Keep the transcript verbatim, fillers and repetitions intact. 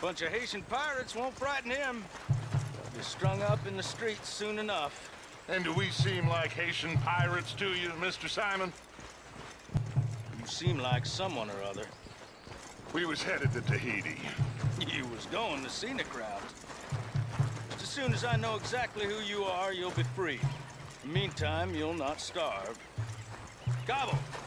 Bunch of Haitian pirates won't frighten him. They'll be strung up in the streets soon enough. And do we seem like Haitian pirates to you, Mister Simon? You seem like someone or other. We was headed to Tahiti. You was going to see the crowd. Just as soon as I know exactly who you are, you'll be free. In the meantime, you'll not starve. Cabo!